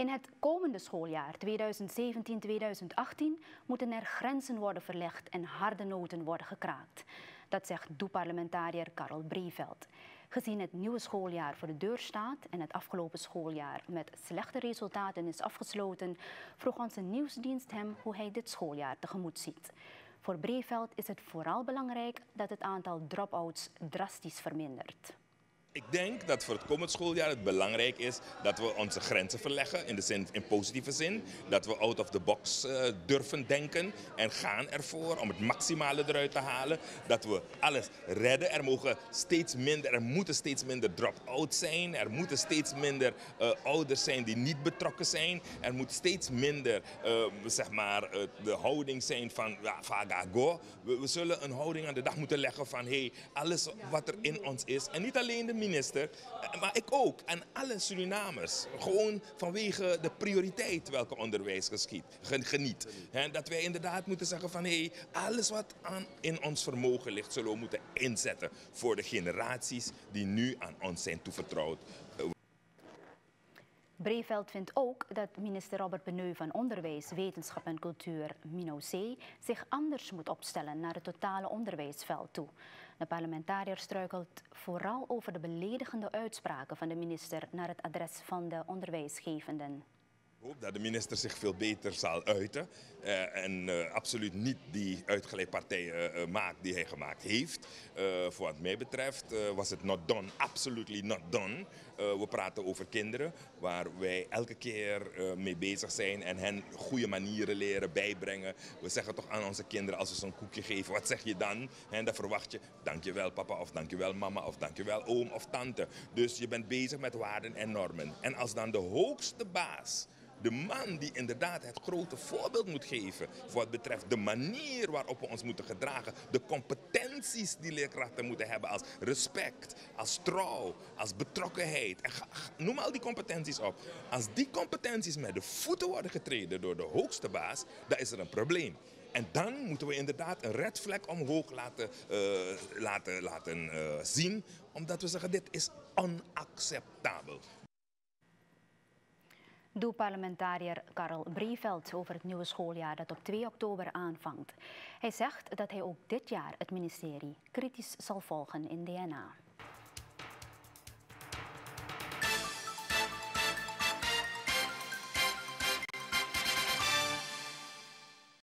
In het komende schooljaar 2017-2018 moeten er grenzen worden verlegd en harde noten worden gekraakt. Dat zegt DOE-parlementariër Karel Breveld. Gezien het nieuwe schooljaar voor de deur staat en het afgelopen schooljaar met slechte resultaten is afgesloten, vroeg onze nieuwsdienst hem hoe hij dit schooljaar tegemoet ziet. Voor Breveld is het vooral belangrijk dat het aantal drop-outs drastisch vermindert. Ik denk dat voor het komend schooljaar het belangrijk is dat we onze grenzen verleggen, in positieve zin. Dat we out of the box durven denken en gaan ervoor om het maximale eruit te halen. Dat we alles redden. Er moeten steeds minder drop-out zijn. Er moeten steeds minder ouders zijn die niet betrokken zijn. Er moet steeds minder de houding zijn van vaga go. We zullen een houding aan de dag moeten leggen van alles wat er in ons is. En niet alleen de minister, maar ik ook. En alle Surinamers. Gewoon vanwege de prioriteit welke onderwijs geniet. Dat wij inderdaad moeten zeggen van alles wat in ons vermogen ligt, zullen we moeten inzetten voor de generaties die nu aan ons zijn toevertrouwd. Breveld vindt ook dat minister Robert Beneu van Onderwijs, Wetenschap en Cultuur, MINOC, zich anders moet opstellen naar het totale onderwijsveld toe. De parlementariër struikelt vooral over de beledigende uitspraken van de minister naar het adres van de onderwijsgevenden. Ik hoop dat de minister zich veel beter zal uiten en absoluut niet die uitgeleidpartijen maakt die hij gemaakt heeft. Voor wat mij betreft was het not done, absolutely not done. We praten over kinderen waar wij elke keer mee bezig zijn en hen goede manieren leren bijbrengen. We zeggen toch aan onze kinderen als we zo'n koekje geven, wat zeg je dan? En dan verwacht je dankjewel papa of dankjewel mama of dankjewel oom of tante. Dus je bent bezig met waarden en normen. En als dan de hoogste baas, de man die inderdaad het grote voorbeeld moet geven voor wat betreft de manier waarop we ons moeten gedragen, de competenties die leerkrachten moeten hebben als respect, als trouw, als betrokkenheid. En noem al die competenties op. Als die competenties met de voeten worden getreden door de hoogste baas, dan is er een probleem. En dan moeten we inderdaad een red flag omhoog laten zien, omdat we zeggen dit is onacceptabel. DOE-parlementariër Karel Breveld over het nieuwe schooljaar dat op 2 oktober aanvangt. Hij zegt dat hij ook dit jaar het ministerie kritisch zal volgen in DNA.